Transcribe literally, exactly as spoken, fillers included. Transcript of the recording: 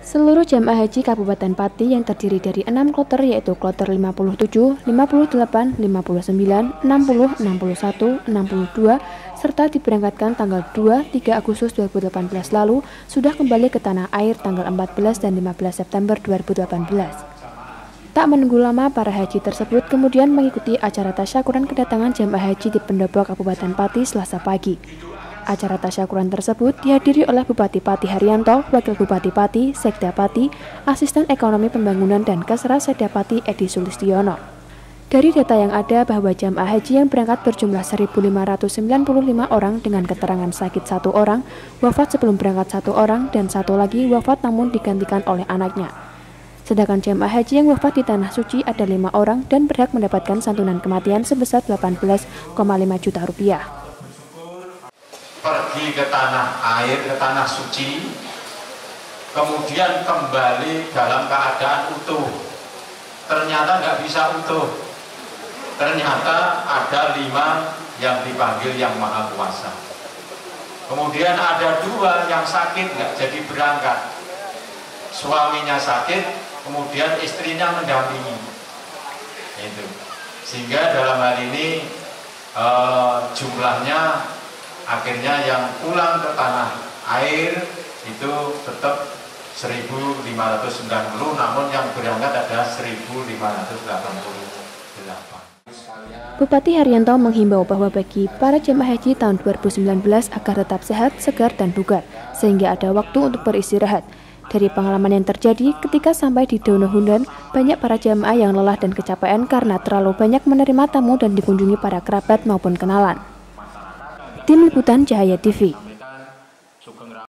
Seluruh jemaah haji Kabupaten Pati yang terdiri dari enam kloter yaitu kloter lima puluh tujuh, lima puluh delapan, lima puluh sembilan, enam puluh, enam puluh satu, enam puluh dua, serta diberangkatkan tanggal dua hingga tiga Agustus dua ribu delapan belas lalu sudah kembali ke tanah air tanggal empat belas dan lima belas September dua ribu delapan belas. Tak menunggu lama, para haji tersebut kemudian mengikuti acara tasyakuran kedatangan jemaah haji di pendopo Kabupaten Pati Selasa pagi. Acara tasyakuran tersebut dihadiri oleh Bupati Pati Haryanto, Wakil Bupati Pati, Sekda Pati, Asisten Ekonomi Pembangunan dan Kasra Sekda Pati Edi Sulistiono. Dari data yang ada bahwa jemaah haji yang berangkat berjumlah seribu lima ratus sembilan puluh lima orang dengan keterangan sakit satu orang, wafat sebelum berangkat satu orang, dan satu lagi wafat namun digantikan oleh anaknya. Sedangkan jemaah haji yang wafat di Tanah Suci ada lima orang dan berhak mendapatkan santunan kematian sebesar delapan belas koma lima juta rupiah. Pergi ke tanah air, ke tanah suci, kemudian kembali dalam keadaan utuh. Ternyata nggak bisa utuh. Ternyata ada lima yang dipanggil Yang Maha Kuasa. Kemudian ada dua yang sakit nggak jadi berangkat. Suaminya sakit, kemudian istrinya mendampingi. Itu. Sehingga dalam hal ini uh, jumlahnya akhirnya yang pulang ke tanah air itu tetap seribu lima ratus sembilan puluh, namun yang berangkat ada seribu lima ratus delapan puluh delapan. Bupati Haryanto menghimbau bahwa bagi para jemaah haji tahun dua ribu sembilan belas agar tetap sehat, segar, dan bugar, sehingga ada waktu untuk beristirahat. Dari pengalaman yang terjadi ketika sampai di Donohudan, banyak para jemaah yang lelah dan kecapean karena terlalu banyak menerima tamu dan dikunjungi para kerabat maupun kenalan. Tim Liputan Cahaya T V.